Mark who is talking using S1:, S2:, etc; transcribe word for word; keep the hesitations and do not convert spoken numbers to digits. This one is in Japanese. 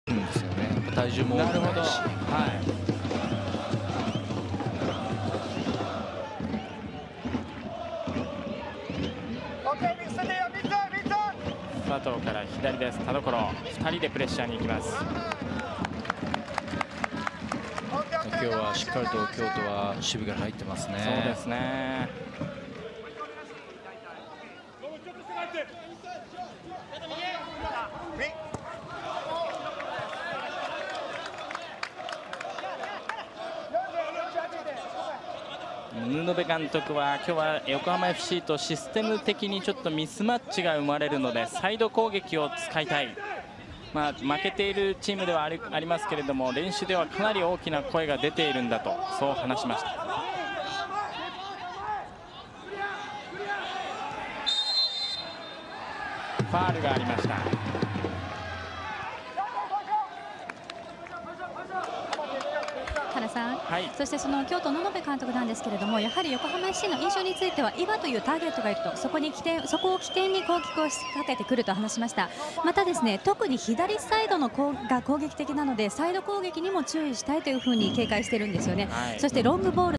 S1: うんですよね。やっぱ体重も多くないし。
S2: なるほど。はい。佐藤から左です。田所、ふたりでプレッシャーに行きます。
S1: 今日はしっかりと京都は守備が入ってますね。
S2: そうですね。布部監督は今日は横浜 エフシー とシステム的にちょっとミスマッチが生まれるのでサイド攻撃を使いたい、まあ、負けているチームではあり、ありますけれども練習ではかなり大きな声が出ているんだとそう話しました。ファールがありました。
S3: 原さん、
S2: はい、
S3: そしてその京都の野部監督なんですけれども、やはり横浜 エフシー の印象については今というターゲットがいると、そこに起点そこを起点に攻撃を仕掛けてくると話しました。またですね、特に左サイドの攻が攻撃的なのでサイド攻撃にも注意したいというふうに警戒しているんですよね。
S2: はい、
S3: そしてロングボール